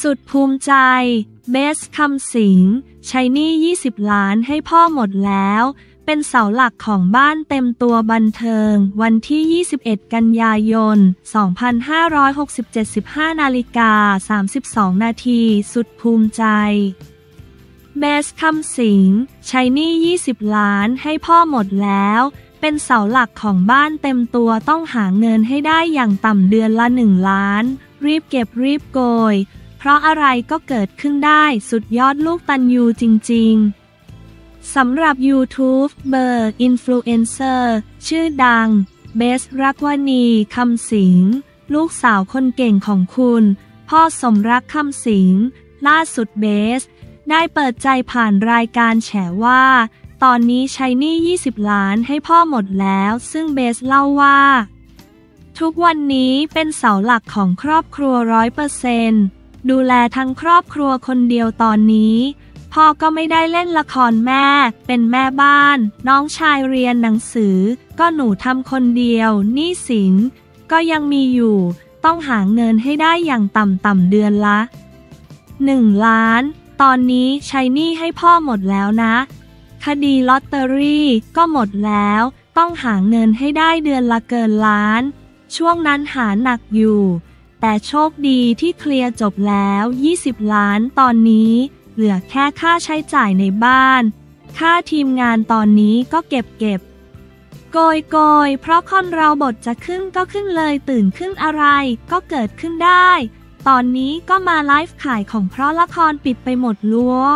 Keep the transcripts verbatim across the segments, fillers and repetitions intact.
สุดภูมิใจเบสคำสิงใช้หนี้ยี่สิบล้านให้พ่อหมดแล้วเป็นเสาหลักของบ้านเต็มตัวบันเทิงวันที่ยี่สิบเอ็ดกันยายนสองพันห้าร้อยหกสิบเจ็ด สิบห้านาฬิกาสามสิบสองนาทีสุดภูมิใจเบสคำสิงใช้หนี้ยี่สิบล้านให้พ่อหมดแล้วเป็นเสาหลักของบ้านเต็มตัวต้องหาเงินให้ได้อย่างต่ำเดือนละหนึ่งล้านรีบเก็บรีบโกยเพราะอะไรก็เกิดขึ้นได้สุดยอดลูกตันยูจริงๆสำหรับ YouTube เบอร์อินฟลูเอนเซอร์ชื่อดังเบสรักวณีคำสิงลูกสาวคนเก่งของคุณพ่อสมรักคำสิงล่าสุดเบสได้เปิดใจผ่านรายการแฉว่าตอนนี้ใช้หนี้ยี่สิบล้านให้พ่อหมดแล้วซึ่งเบสเล่าว่าทุกวันนี้เป็นเสาหลักของครอบครัวร้อยเปอร์เซ็นต์ดูแลทั้งครอบครัวคนเดียวตอนนี้พ่อก็ไม่ได้เล่นละครแม่เป็นแม่บ้านน้องชายเรียนหนังสือก็หนูทำคนเดียวหนี้สินก็ยังมีอยู่ต้องหาเงินให้ได้อย่างต่ำๆเดือนละหนึ่งล้านตอนนี้ใช้หนี้ให้พ่อหมดแล้วนะคดีลอตเตอรี่ก็หมดแล้วต้องหาเงินให้ได้เดือนละเกินล้านช่วงนั้นหาหนักอยู่แต่โชคดีที่เคลียร์จบแล้วยี่สิบล้านตอนนี้เหลือแค่ค่าใช้จ่ายในบ้านค่าทีมงานตอนนี้ก็เก็บเก็บโกยโกยเพราะคนเราบทจะขึ้นก็ขึ้นเลยตื่นขึ้นอะไรก็เกิดขึ้นได้ตอนนี้ก็มาไลฟ์ขายของเพราะละครปิดไปหมดลัว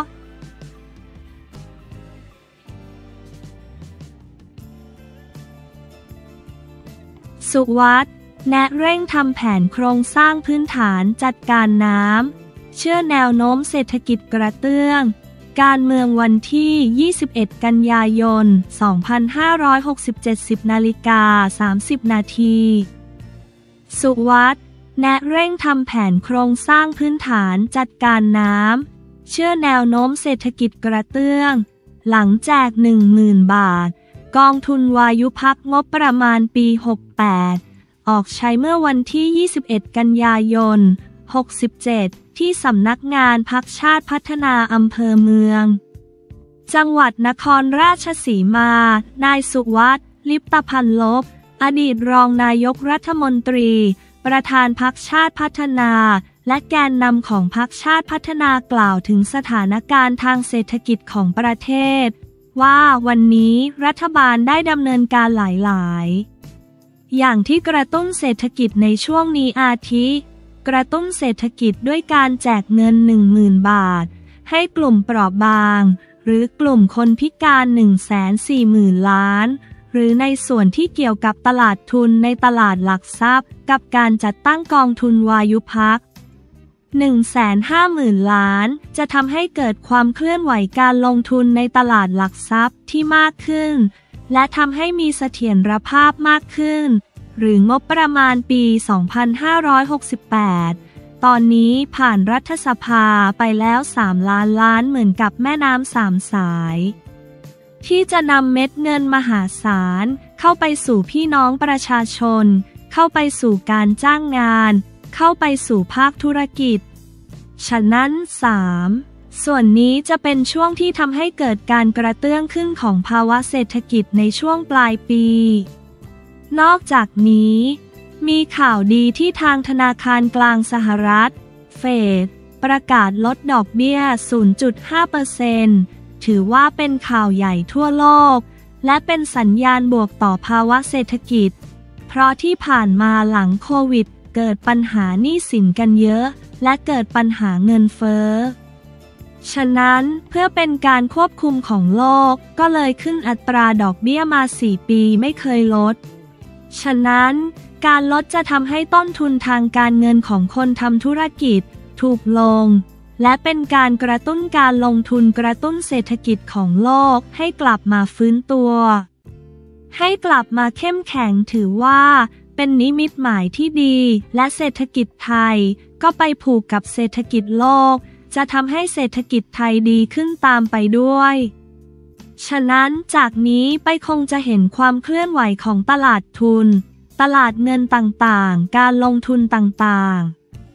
สุวัฒน์แนะเร่งทำแผนโครงสร้างพื้นฐานจัดการน้ำเชื่อแนวโน้มเศรษฐกิจกระเตื้องการเมืองวันที่ยี่สิบเอ็ดกันยายนสองพันห้าร้อยหกสิบเจ็ด สิบนาฬิกาสามสิบนาทีสุวัฒน์แนะเร่งทำแผนโครงสร้างพื้นฐานจัดการน้ำเชื่อแนวโน้มเศรษฐกิจกระเตื้องหลังแจก หนึ่งหมื่น บาทกองทุนวายุพักงบประมาณปีหกสิบแปดออกใช้เมื่อวันที่ยี่สิบเอ็ดกันยายนหกสิบเจ็ดที่สำนักงานพรรคชาติพัฒนาอำเภอเมืองจังหวัดนครราชสีมานายสุวัฒน์ลิปตพันลบอดีตรองนายกรัฐมนตรีประธานพรรคชาติพัฒนาและแกนนำของพรรคชาติพัฒนากล่าวถึงสถานการณ์ทางเศรษฐกิจของประเทศว่าวันนี้รัฐบาลได้ดำเนินการหลายๆอย่างที่กระตุ้นเศรษฐกิจในช่วงนี้อาทิกระตุ้นเศรษฐกิจด้วยการแจกเงิน หนึ่งหมื่น บาทให้กลุ่มเปราะบางหรือกลุ่มคนพิการ หนึ่งแสนสี่หมื่น ล้านหรือในส่วนที่เกี่ยวกับตลาดทุนในตลาดหลักทรัพย์กับการจัดตั้งกองทุนวายุพัก หนึ่งแสนห้าหมื่น ล้านจะทำให้เกิดความเคลื่อนไหวการลงทุนในตลาดหลักทรัพย์ที่มากขึ้นและทำให้มีเสถียรภาพมากขึ้นหรืองบประมาณปี สองพันห้าร้อยหกสิบแปด ตอนนี้ผ่านรัฐสภาไปแล้ว สามล้านล้านเหมือนกับแม่น้ำสามสายที่จะนำเม็ดเงินมหาศาลเข้าไปสู่พี่น้องประชาชนเข้าไปสู่การจ้างงานเข้าไปสู่ภาคธุรกิจฉะนั้น สาม ส่วนนี้จะเป็นช่วงที่ทำให้เกิดการกระเตื้องขึ้นของภาวะเศรษฐกิจในช่วงปลายปีนอกจากนี้มีข่าวดีที่ทางธนาคารกลางสหรัฐเฟดประกาศลดดอกเบี้ย ศูนย์จุดห้าเปอร์เซ็นต์ ถือว่าเป็นข่าวใหญ่ทั่วโลกและเป็นสัญญาณบวกต่อภาวะเศรษฐกิจเพราะที่ผ่านมาหลังโควิดเกิดปัญหาหนี้สินกันเยอะและเกิดปัญหาเงินเฟ้อฉะนั้นเพื่อเป็นการควบคุมของโลกก็เลยขึ้นอัตราดอกเบี้ยมาสี่ปีไม่เคยลดฉะนั้นการลดจะทำให้ต้นทุนทางการเงินของคนทำธุรกิจถูกลงและเป็นการกระตุ้นการลงทุนกระตุ้นเศรษฐกิจของโลกให้กลับมาฟื้นตัวให้กลับมาเข้มแข็งถือว่าเป็นนิมิตหมายที่ดีและเศรษฐกิจไทยก็ไปผูกกับเศรษฐกิจโลกจะทำให้เศรษฐกิจไทยดีขึ้นตามไปด้วยฉะนั้นจากนี้ไปคงจะเห็นความเคลื่อนไหวของตลาดทุนตลาดเงินต่างๆการลงทุนต่างๆ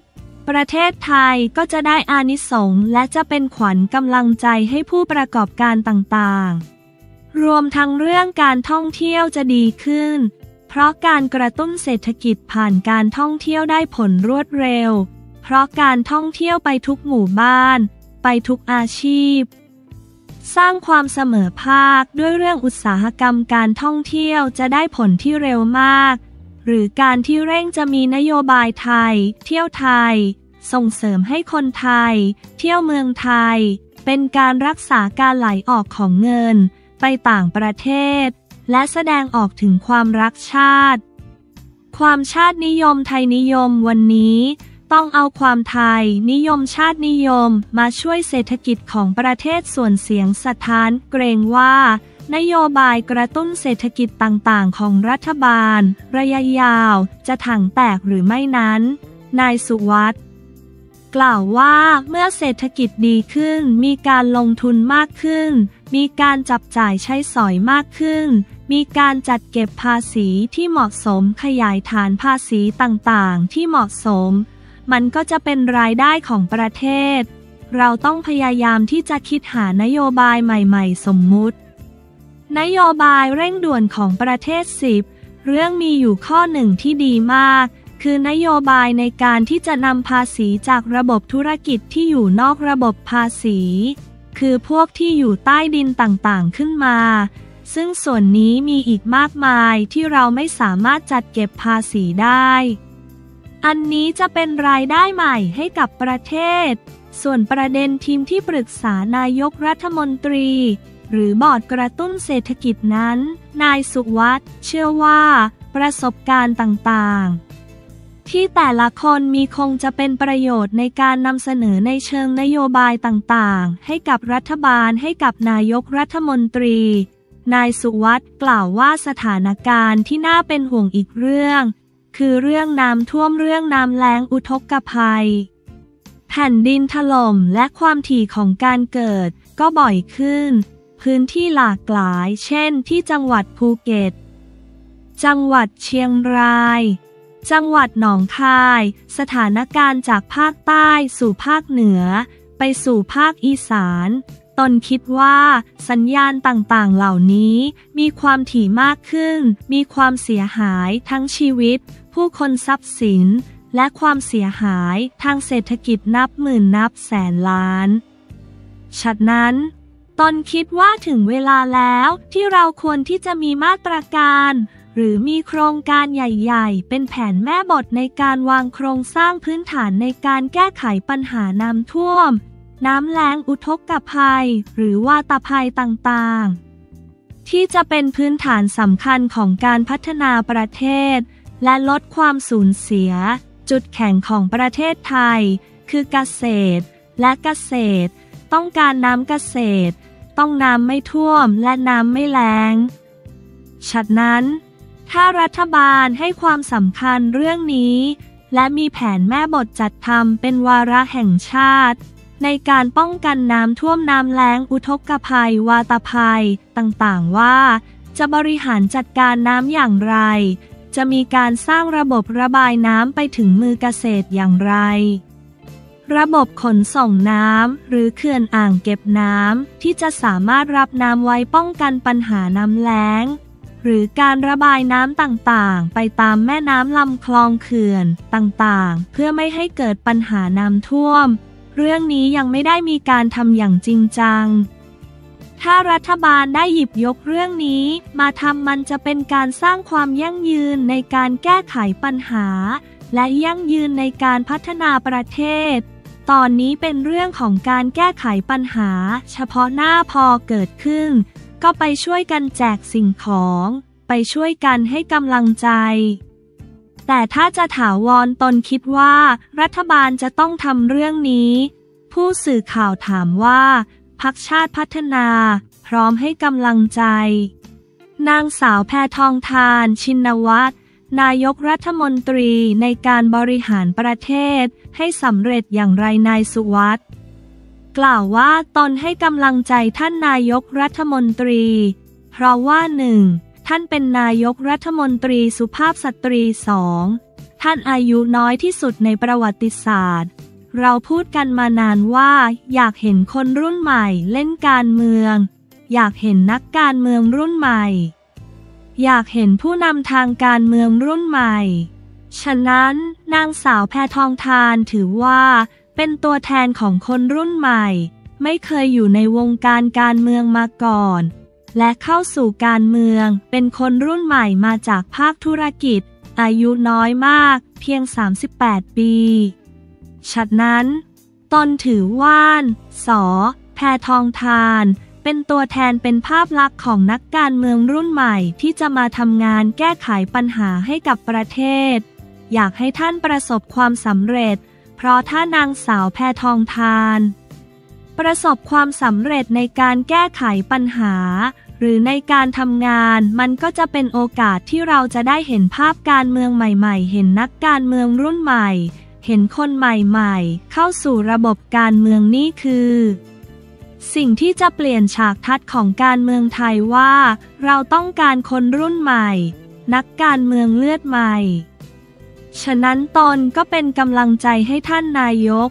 ประเทศไทยก็จะได้อานิสงส์และจะเป็นขวัญกำลังใจให้ผู้ประกอบการต่างๆรวมทั้งเรื่องการท่องเที่ยวจะดีขึ้นเพราะการกระตุ้นเศรษฐกิจผ่านการท่องเที่ยวได้ผลรวดเร็วเพราะการท่องเที่ยวไปทุกหมู่บ้านไปทุกอาชีพสร้างความเสมอภาคด้วยเรื่องอุตสาหกรรมการท่องเที่ยวจะได้ผลที่เร็วมากหรือการที่เร่งจะมีนโยบายไทยเที่ยวไทยส่งเสริมให้คนไทยเที่ยวเมืองไทยเป็นการรักษาการไหลออกของเงินไปต่างประเทศและแสดงออกถึงความรักชาติความชาตินิยมไทยนิยมวันนี้ต้องเอาความไทยนิยมชาตินิยมมาช่วยเศรษฐกิจของประเทศส่วนเสียงสะท้านเกรงว่านโยบายกระตุ้นเศรษฐกิจต่างๆของรัฐบาลระยะยาวจะถังแตกหรือไม่นั้นนายสุวัฒน์กล่าวว่าเมื่อเศรษฐกิจดีขึ้นมีการลงทุนมากขึ้นมีการจับจ่ายใช้สอยมากขึ้นมีการจัดเก็บภาษีที่เหมาะสมขยายฐานภาษีต่างๆที่เหมาะสมมันก็จะเป็นรายได้ของประเทศเราต้องพยายามที่จะคิดหานโยบายใหม่ๆสมมุตินโยบายเร่งด่วนของประเทศสิบเรื่องมีอยู่ข้อหนึ่งที่ดีมากคือนโยบายในการที่จะนำภาษีจากระบบธุรกิจที่อยู่นอกระบบภาษีคือพวกที่อยู่ใต้ดินต่างๆขึ้นมาซึ่งส่วนนี้มีอีกมากมายที่เราไม่สามารถจัดเก็บภาษีได้อันนี้จะเป็นรายได้ใหม่ให้กับประเทศส่วนประเด็นทีมที่ปรึกษานายกรัฐมนตรีหรือบอร์ดกระตุ้นเศรษฐกิจนั้นนายสุวัฒน์เชื่อว่าประสบการณ์ต่างๆที่แต่ละคนมีคงจะเป็นประโยชน์ในการนำเสนอในเชิงนโยบายต่างๆให้กับรัฐบาลให้กับนายกรัฐมนตรีนายสุวัฒน์กล่าวว่าสถานการณ์ที่น่าเป็นห่วงอีกเรื่องคือเรื่องน้ำท่วมเรื่องน้ำแล้งอุทกภัยแผ่นดินถล่มและความถี่ของการเกิดก็บ่อยขึ้นพื้นที่หลากหลายเช่นที่จังหวัดภูเก็ตจังหวัดเชียงรายจังหวัดหนองคายสถานการณ์จากภาคใต้สู่ภาคเหนือไปสู่ภาคอีสานตนคิดว่าสัญญาณต่างๆเหล่านี้มีความถี่มากขึ้นมีความเสียหายทั้งชีวิตผู้คนทรัพย์สินและความเสียหายทางเศรษฐกิจนับหมื่นนับแสนล้านฉะนั้นตนคิดว่าถึงเวลาแล้วที่เราควรที่จะมีมาตรการหรือมีโครงการใหญ่ๆเป็นแผนแม่บทในการวางโครงสร้างพื้นฐานในการแก้ไขปัญหาน้ำท่วมน้ำแล้งอุทกภัยหรือวาตภัยต่างๆที่จะเป็นพื้นฐานสำคัญของการพัฒนาประเทศและลดความสูญเสียจุดแข็งของประเทศไทยคือเกษตรและเกษตรต้องการน้ำเกษตรต้องน้ำไม่ท่วมและน้ำไม่แล้งฉะนั้นถ้ารัฐบาลให้ความสำคัญเรื่องนี้และมีแผนแม่บทจัดทำเป็นวาระแห่งชาติในการป้องกันน้ำท่วมน้ำแล้งอุทกภัยวาตภัยต่างๆว่าจะบริหารจัดการน้ำอย่างไรจะมีการสร้างระบบระบายน้ำไปถึงมือเกษตรอย่างไรระบบขนส่งน้ำหรือเขื่อนอ่างเก็บน้ำที่จะสามารถรับน้ำไว้ป้องกันปัญหาน้ำแล้งหรือการระบายน้ำต่างๆไปตามแม่น้ำลำคลองเขื่อนต่างๆเพื่อไม่ให้เกิดปัญหาน้ำท่วมเรื่องนี้ยังไม่ได้มีการทำอย่างจริงจังถ้ารัฐบาลได้หยิบยกเรื่องนี้มาทำมันจะเป็นการสร้างความยั่งยืนในการแก้ไขปัญหาและยั่งยืนในการพัฒนาประเทศตอนนี้เป็นเรื่องของการแก้ไขปัญหาเฉพาะหน้าพอเกิดขึ้นก็ไปช่วยกันแจกสิ่งของไปช่วยกันให้กำลังใจแต่ถ้าจะถาวรตนคิดว่ารัฐบาลจะต้องทำเรื่องนี้ผู้สื่อข่าวถามว่าพรรคชาติพัฒนาพร้อมให้กำลังใจนางสาวแพทองธารชินวัตรนายกรัฐมนตรีในการบริหารประเทศให้สำเร็จอย่างไรนายสุวัฒน์กล่าวว่าตนให้กำลังใจท่านนายกรัฐมนตรีเพราะว่าหนึ่งท่านเป็นนายกรัฐมนตรีสุภาพสตรีสองท่านอายุน้อยที่สุดในประวัติศาสตร์เราพูดกันมานานว่าอยากเห็นคนรุ่นใหม่เล่นการเมืองอยากเห็นนักการเมืองรุ่นใหม่อยากเห็นผู้นำทางการเมืองรุ่นใหม่ฉะนั้นนางสาวแพทองธารถือว่าเป็นตัวแทนของคนรุ่นใหม่ไม่เคยอยู่ในวงการการเมืองมาก่อนและเข้าสู่การเมืองเป็นคนรุ่นใหม่มาจากภาคธุรกิจอายุน้อยมากเพียงสามสิบแปดปีฉะนั้นตนถือว่านส.แพทองธารเป็นตัวแทนเป็นภาพลักษณ์ของนักการเมืองรุ่นใหม่ที่จะมาทำงานแก้ไขปัญหาให้กับประเทศอยากให้ท่านประสบความสำเร็จเพราะถ้านางสาวแพทองธารประสบความสำเร็จในการแก้ไขปัญหาหรือในการทำงานมันก็จะเป็นโอกาสที่เราจะได้เห็นภาพการเมืองใหม่ๆเห็นนักการเมืองรุ่นใหม่เห็นคนใหม่ๆเข้าสู่ระบบการเมืองนี่คือสิ่งที่จะเปลี่ยนฉากทัศน์ของการเมืองไทยว่าเราต้องการคนรุ่นใหม่นักการเมืองเลือดใหม่ฉะนั้นตนก็เป็นกำลังใจให้ท่านนายก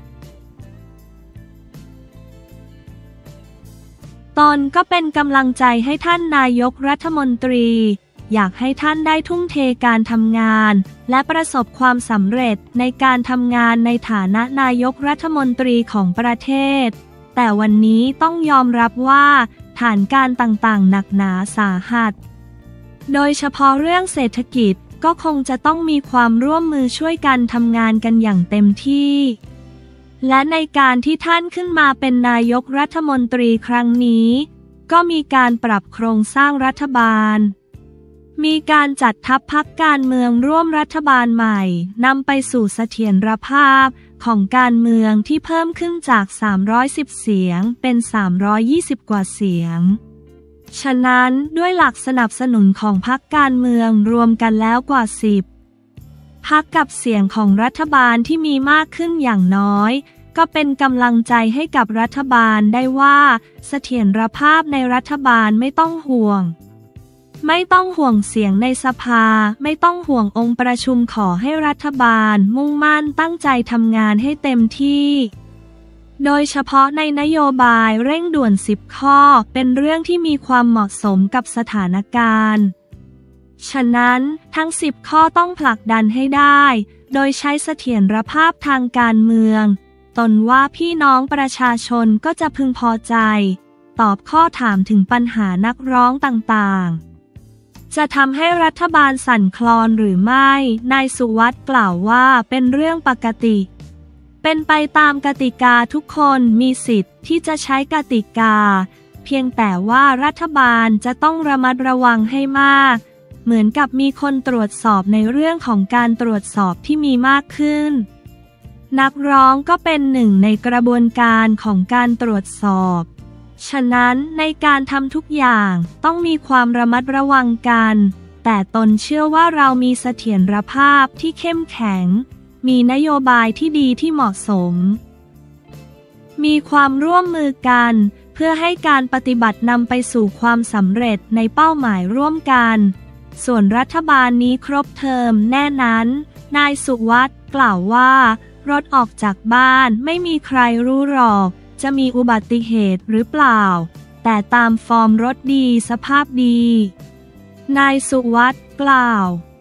ตนก็เป็นกำลังใจให้ท่านนายกรัฐมนตรีอยากให้ท่านได้ทุ่มเทการทำงานและประสบความสำเร็จในการทำงานในฐานะนายกรัฐมนตรีของประเทศแต่วันนี้ต้องยอมรับว่าฐานการต่างๆหนักหนาสาหัสโดยเฉพาะเรื่องเศรษฐกิจก็คงจะต้องมีความร่วมมือช่วยกันทำงานกันอย่างเต็มที่และในการที่ท่านขึ้นมาเป็นนายกรัฐมนตรีครั้งนี้ก็มีการปรับโครงสร้างรัฐบาลมีการจัดทัพพรรคการเมืองร่วมรัฐบาลใหม่นำไปสู่เสถียรภาพของการเมืองที่เพิ่มขึ้นจากสามร้อยสิบเสียงเป็นสามร้อยยี่สิบกว่าเสียงฉะนั้นด้วยหลักสนับสนุนของพรรคการเมืองรวมกันแล้วกว่าสิบพรรคกับเสียงของรัฐบาลที่มีมากขึ้นอย่างน้อยก็เป็นกำลังใจให้กับรัฐบาลได้ว่าเสถียรภาพในรัฐบาลไม่ต้องห่วงไม่ต้องห่วงเสียงในสภาไม่ต้องห่วงองค์ประชุมขอให้รัฐบาลมุ่งมั่นตั้งใจทำงานให้เต็มที่โดยเฉพาะในนโยบายเร่งด่วนสิบข้อเป็นเรื่องที่มีความเหมาะสมกับสถานการณ์ฉะนั้นทั้งสิบข้อต้องผลักดันให้ได้โดยใช้เสถียรภาพทางการเมืองตนว่าพี่น้องประชาชนก็จะพึงพอใจตอบข้อถามถึงปัญหานักร้องต่างๆจะทำให้รัฐบาลสั่นคลอนหรือไม่นายสุวัฒน์กล่าวว่าเป็นเรื่องปกติเป็นไปตามกติกาทุกคนมีสิทธิ์ที่จะใช้กติกาเพียงแต่ว่ารัฐบาลจะต้องระมัดระวังให้มากเหมือนกับมีคนตรวจสอบในเรื่องของการตรวจสอบที่มีมากขึ้นนักร้องก็เป็นหนึ่งในกระบวนการของการตรวจสอบฉะนั้นในการทำทุกอย่างต้องมีความระมัดระวังกันแต่ตนเชื่อว่าเรามีเสถียรภาพที่เข้มแข็งมีนโยบายที่ดีที่เหมาะสมมีความร่วมมือกันเพื่อให้การปฏิบัตินำไปสู่ความสำเร็จในเป้าหมายร่วมกันส่วนรัฐบาลนี้ครบเทอมแน่นั้นนายสุวัฒน์กล่าวว่ารถออกจากบ้านไม่มีใครรู้หรอกจะมีอุบัติเหตุหรือเปล่าแต่ตามฟอร์มรถดีสภาพดีนายสุวัฒน์กล่าว